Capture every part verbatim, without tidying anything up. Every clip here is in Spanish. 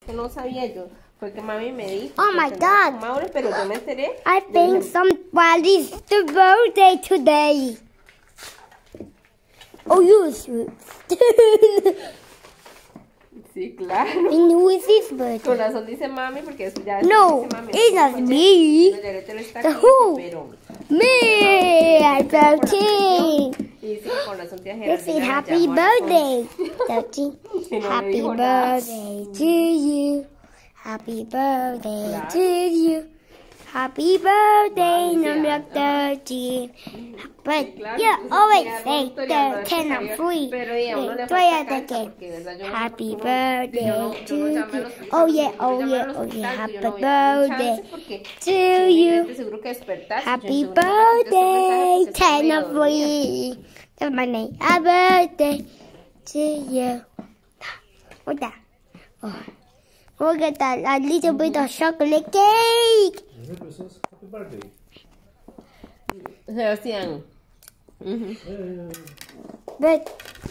que no sabía yo. Fue que mami me dijo. Oh my God. Mauro, pero yo me enteré. I think somebody's the birthday today. Oh, you shoot. Sí, claro. And who is his birthday? Con razón dice mami, porque eso ya No, dice mami. it's not me. The who? Pero, Me, I'm thirteen. y dice con razón tía This is Geraldina happy llamó a las birthday. thirteen. Y no le Happy dijo nada. birthday to you. Happy birthday Claro. to you. Happy birthday, Vale, number ya. thirteen. But Claro, you entonces, always sí, say algún historiador thirteen and sabía, free. pero y a uno le Wait, falta try it cancha, again. porque, ¿verdad? Yo no- Happy uno- birthday yo no- yo to no llamé you. al hospital, Oh yeah, yo oh llamé yeah, al oh hospital, yeah. yo Happy no voy a dar mi birthday chance porque to estoy you. seguro que despertar. Happy birthday, ten of free. That's my name. Happy birthday to you. What's that? Oh. Look at that, a little bit of chocolate cake. Merry Christmas. Happy birthday. Sebastián. Ujú. Eh, But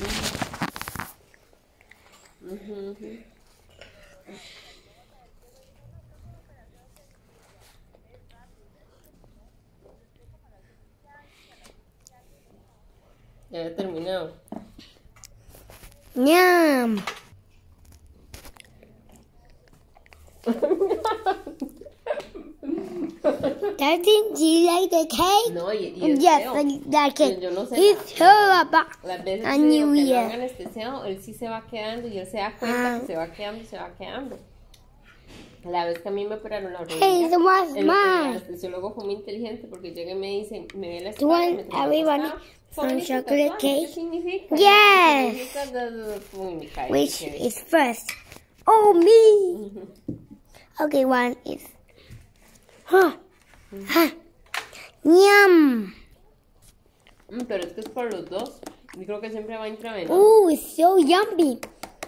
Ujú, ujú. Ya he terminado. yum. Doesn't he like the cake? No, y, y el Yes, feo. I like it. Yo no sé It's la- horrible. Las veces A que New digo que lo Year. han anestesiado, él sí se va quedando y él se da cuenta Ah. que se va quedando y se va quedando. La vez que a mí me operaron la rodilla, Hey, the one's el, el mine. anestesiólogo fue muy inteligente porque llega y me dice, me ve la Do you espalda, want me toca la everybody costada, some "Ponle ese chocolate tatuaje, cake?" ¿qué significa? Yes. Significa da- da- da- uy, me cae, Which me quedé. is first? Oh, me. Okay, one is. Huh. Huh. Yum. Mm, pero es que es por los dos. Yo creo que siempre va intravenoso. Ooh, it's so yummy.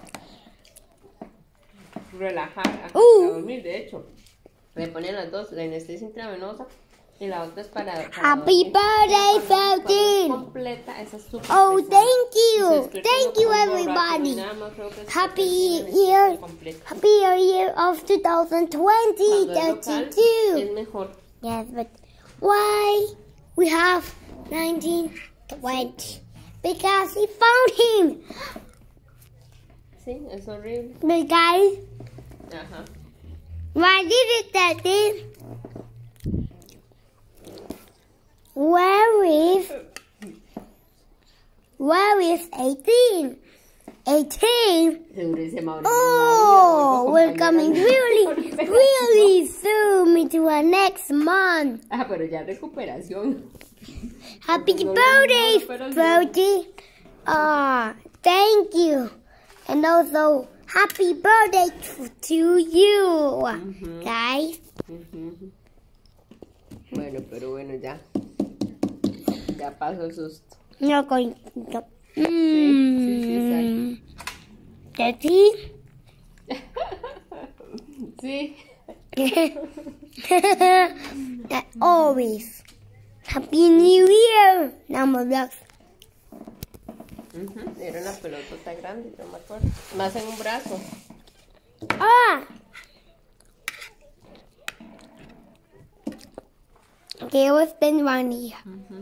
Relajar, a, Uh. a dormir, de hecho. Le ponen las dos, la anestesia intravenosa y la otra es para. para Happy dormir. birthday, Cuando- cuando es Felton. completa, esa es súper Oh, pesada. thank Y se you. despierta Thank uno you, como un borracho, everybody. y nada más creo que es Happy una anestesia year. completa. Happy year of twenty twenty, Cuando es local, thirty-two. es mejor. Yes, but why we have nineteen twenty? Because he found him. Sí, es horrible. But guys, Ajá. why did it that this? Where is where is eighteen? Eighteen. Seguro ese Mauro. Oh, we're coming really, really soon into our next month. Ah, pero ya recuperación. Happy No, no, birthday, no, no, Brody. Ah, thank you. And also, happy birthday to, to you, guys. Ujú. Bueno, pero bueno, ya. Ya pasó el susto. No going. No. sí, Mm. Thirteen. Sí. That always. Happy New Year. Number blocks. Ujú, era una pelotota grande, no me acuerdo. Más en un brazo. Ah. Okay, we'll spend one here. Ujú.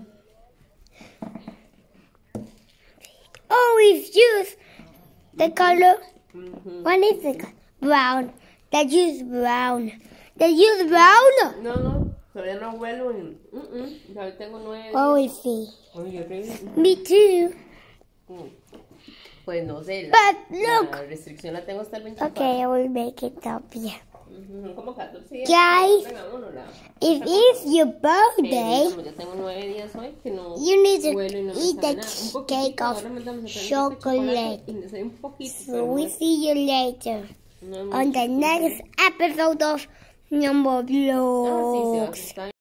Oh, it's juice. The color. Ujú. What is it? Brown. The juice brown. The juice brown. No, no, todavía no huelo. En... Uh -uh, ya tengo nueve. Oh, I see. Oye, horrible. Me too. Mm. Pues no sé, la, But look. la restricción la tengo hasta el veinticuatro. Okay, I will make it up here. Ujú, como catorce días. Guys, Venga, vámonos, if it's your Pero, birthday, como ya tengo nueve días hoy que no you need to huelo y no me eat sabe the nada. Un poquitito, cake of ahora mandamos a hacer un poquito de chocolate. chocolate y me sabe un poquito, So pero we no- see you later no es on mucho. the next episode of Number Ah, sí, Vlogs. Sebas, está